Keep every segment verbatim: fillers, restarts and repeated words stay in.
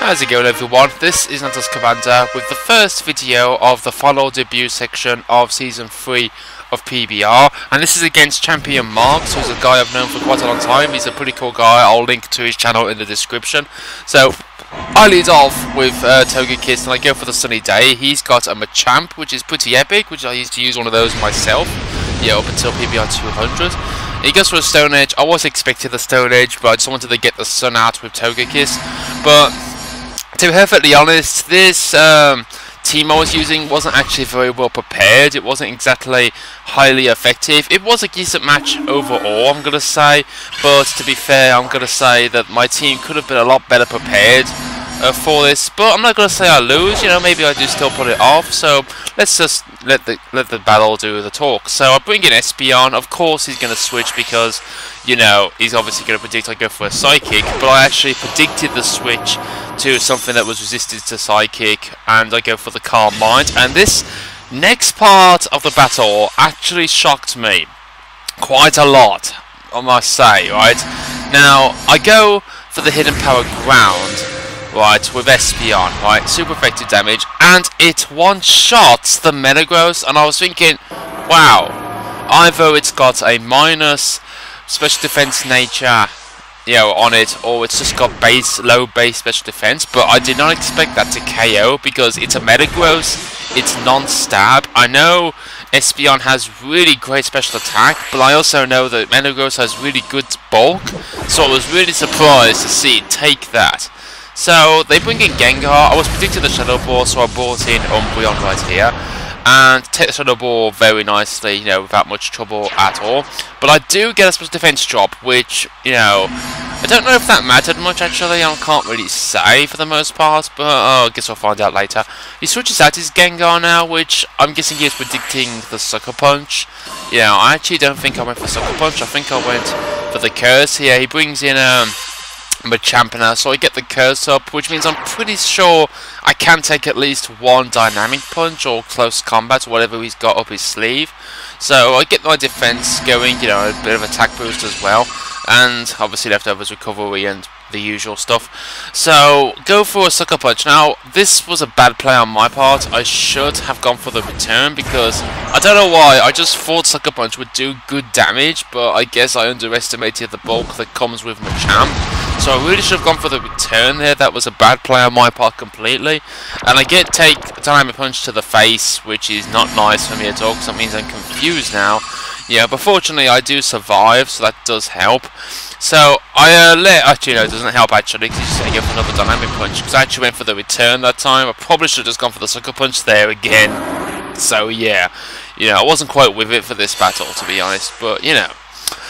How's it going, everyone? This is Nantos Commander with the first video of the final debut section of Season three of P B R, and this is against Champion Marx, who's a guy I've known for quite a long time. He's a pretty cool guy. I'll link to his channel in the description. So I lead off with uh, Togekiss and I go for the Sunny Day. He's got a Machamp, which is pretty epic, which I used to use one of those myself, yeah, up until P B R two hundred. He goes for a Stone Edge. I was expecting the Stone Edge, but I just wanted to get the Sun out with Togekiss. But to be perfectly honest, this um, team I was using wasn't actually very well prepared. It wasn't exactly highly effective. It was a decent match overall, I'm going to say. But to be fair, I'm going to say that my team could have been a lot better prepared uh, for this. But I'm not going to say I lose. You know, maybe I do still put it off. So let's just let the let the battle do the talk. So I bring in Espeon. Of course, he's going to switch because, you know, he's obviously going to predict I go for a Psychic. But I actually predicted the switch to something that was resisted to Psychic, and I go for the Calm Mind. And this next part of the battle actually shocked me quite a lot, I must say, right? Now, I go for the Hidden Power Ground, right, with Espeon, right, super effective damage, and it one-shots the Metagross, and I was thinking, wow, either it's got a minus special defense nature, you know, on it, or it's just got base, low base special defense. But I did not expect that to K O because it's a Metagross, it's non-stab. I know Espeon has really great special attack, but I also know that Metagross has really good bulk, so I was really surprised to see it take that. So they bring in Gengar. I was predicting the Shadow Ball, so I brought in Umbreon right here and take the Shadow Ball very nicely, you know, without much trouble at all. But I do get a special defense drop, which, you know, I don't know if that mattered much actually. I can't really say for the most part, but oh, I guess I'll find out later. He switches out his Gengar now, which I'm guessing he is predicting the Sucker Punch. You know, I actually don't think I went for Sucker Punch. I think I went for the Curse here. He brings in um. Machamp now, so I get the Curse up, which means I'm pretty sure I can take at least one Dynamic Punch or Close Combat, whatever he's got up his sleeve. So I get my defense going, you know, a bit of attack boost as well, and obviously leftovers, recovery, and the usual stuff. So go for a Sucker Punch. Now this was a bad play on my part. I should have gone for the return because I don't know why, I just thought Sucker Punch would do good damage, but I guess I underestimated the bulk that comes with Machamp. So I really should have gone for the return there. That was a bad play on my part completely. And I get take a Dynamic Punch to the face, which is not nice for me at all, because that means I'm confused now. Yeah, but fortunately I do survive, so that does help. So I uh, let, actually no, it doesn't help actually, because he's going to go for another Dynamic Punch, because I actually went for the return that time. I probably should have just gone for the Sucker Punch there again. So yeah, you know, I wasn't quite with it for this battle, to be honest, but you know.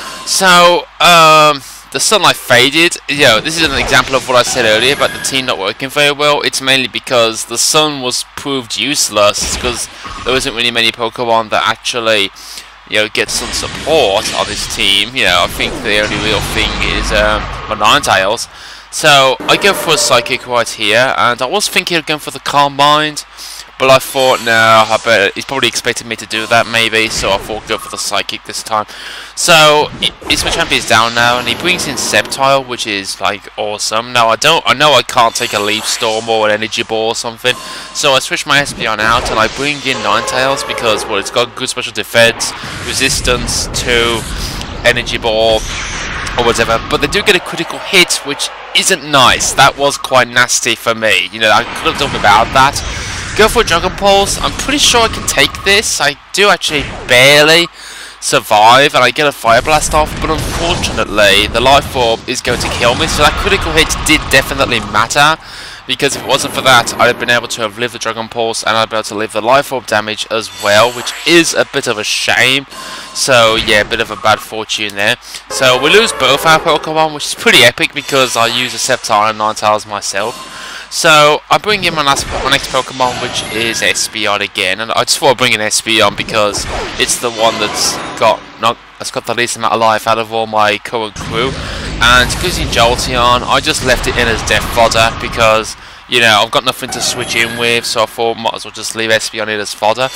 So, um... the sunlight faded. You know, this is an example of what I said earlier about the team not working very well. It's mainly because the sun was proved useless because there isn't really many Pokemon that actually, you know, get some support on this team. You know, I think the only real thing is um, my Ninetales. So I go for a Psychic right here, and I was thinking of going for the Calm Mind, but I thought, no, I bet he's probably expecting me to do that, maybe, so I thought go for the Psychic this time. So, it's my champion is down now, and he brings in Sceptile, which is, like, awesome. Now, I don't, I know I can't take a Leaf Storm or an Energy Ball or something, so I switch my Espeon out, and I bring in Ninetales, because, well, it's got good special defense, resistance to Energy Ball, or whatever, but they do get a critical hit, which isn't nice. That was quite nasty for me. You know, I could have done without that. Go for a Dragon Pulse. I'm pretty sure I can take this. I do actually barely survive, and I get a Fire Blast off, but unfortunately, the Life Orb is going to kill me, so that critical hit did definitely matter, because if it wasn't for that, I'd have been able to have lived the Dragon Pulse, and I'd be able to live the Life Orb damage as well, which is a bit of a shame. So, yeah, a bit of a bad fortune there. So, we lose both our Pokemon, which is pretty epic, because I use a Sceptile and Ninetales myself. So, I bring in my, last, my next Pokemon, which is Espeon again, and I just thought I'd bring in Espeon because it's the one that's got not that's got the least amount of life out of all my current crew. And because in Jolteon, I just left it in as death fodder because, you know, I've got nothing to switch in with, so I thought I might as well just leave Espeon in as fodder.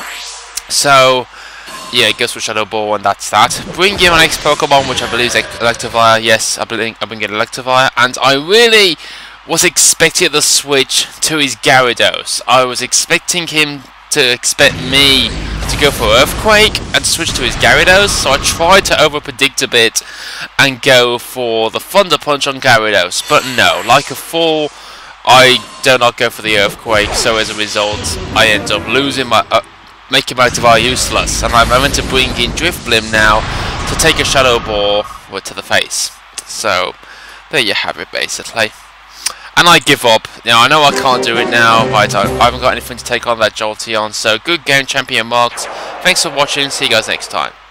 So, yeah, it goes for Shadow Ball, and that's that. Bring in my next Pokemon, which I believe is Electivire. Yes, I believe I bring in Electivire, and I really was expecting the switch to his Gyarados. I was expecting him to expect me to go for Earthquake and switch to his Gyarados, so I tried to over-predict a bit and go for the Thunder Punch on Gyarados, but no, like a fool, I do not go for the Earthquake, so as a result, I end up losing my, uh, making my Devour useless, and I'm having to bring in Drifblim now to take a Shadow Ball to the face. So, there you have it, basically. And I give up. Now, I know I can't do it now. Right, I haven't got anything to take on that Jolteon. So, good game, Champion Marx. Thanks for watching. See you guys next time.